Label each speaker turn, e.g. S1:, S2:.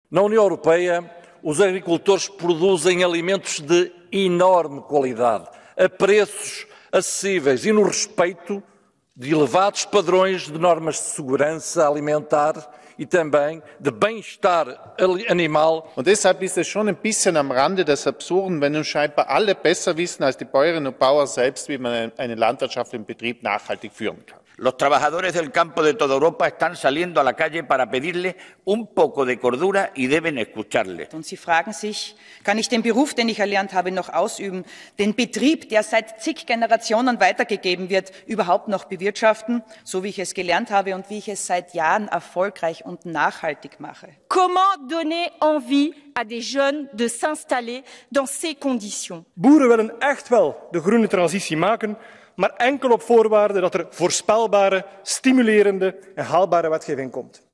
S1: Na União Europeia, os agricultores produzem alimentos de enorme qualidade, a preços acessíveis e no respeito de elevados padrões de normas de segurança alimentar e também de bem-estar animal.
S2: Und deshalb ist es schon ein bisschen am Rande des Absurden, wenn nun scheinbar alle besser wissen als die Bäuerinnen und Bauern selbst, wie man einen landwirtschaftlichen Betrieb nachhaltig führen kann.
S3: Los trabajadores del campo de toda Europa están saliendo a la calle para pedirle un poco de cordura y deben escucharle.
S4: Und sie fragen sich, kann ich den Beruf, den ich erlernt habe, noch ausüben, den Betrieb, der seit zig Generationen weitergegeben wird, überhaupt noch bewirtschaften, so wie ich es gelernt habe und wie ich es seit Jahren erfolgreich und nachhaltig mache?
S5: Comment donner envie à des jeunes de s'installer dans ces conditions?
S6: Boeren willen echt wel de groene transitie maken, maar enkel op voorwaarde dat er voorspelbare, stimulerende en haalbare wetgeving komt.